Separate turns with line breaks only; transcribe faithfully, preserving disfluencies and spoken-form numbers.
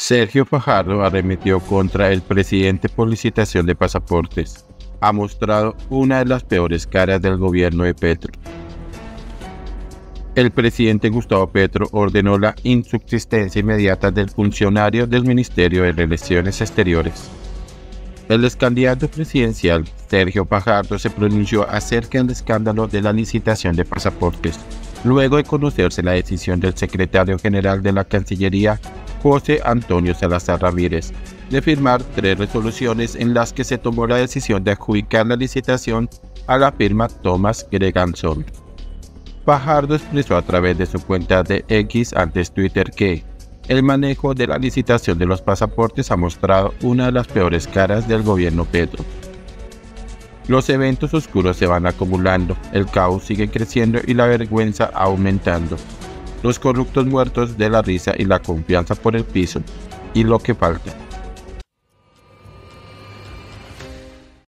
Sergio Fajardo arremetió contra el presidente por licitación de pasaportes. Ha mostrado una de las peores caras del gobierno de Petro. El presidente Gustavo Petro ordenó la insubsistencia inmediata del funcionario del Ministerio de Relaciones Exteriores. El excandidato presidencial Sergio Fajardo se pronunció acerca del escándalo de la licitación de pasaportes, luego de conocerse la decisión del secretario general de la Cancillería, José Antonio Salazar Ramírez, de firmar tres resoluciones en las que se tomó la decisión de adjudicar la licitación a la firma Thomas Greganson. Fajardo expresó a través de su cuenta de X, antes Twitter, que el manejo de la licitación de los pasaportes ha mostrado una de las peores caras del gobierno Petro. Los eventos oscuros se van acumulando, el caos sigue creciendo y la vergüenza aumentando. Los corruptos muertos de la risa y la confianza por el piso, y lo que falta.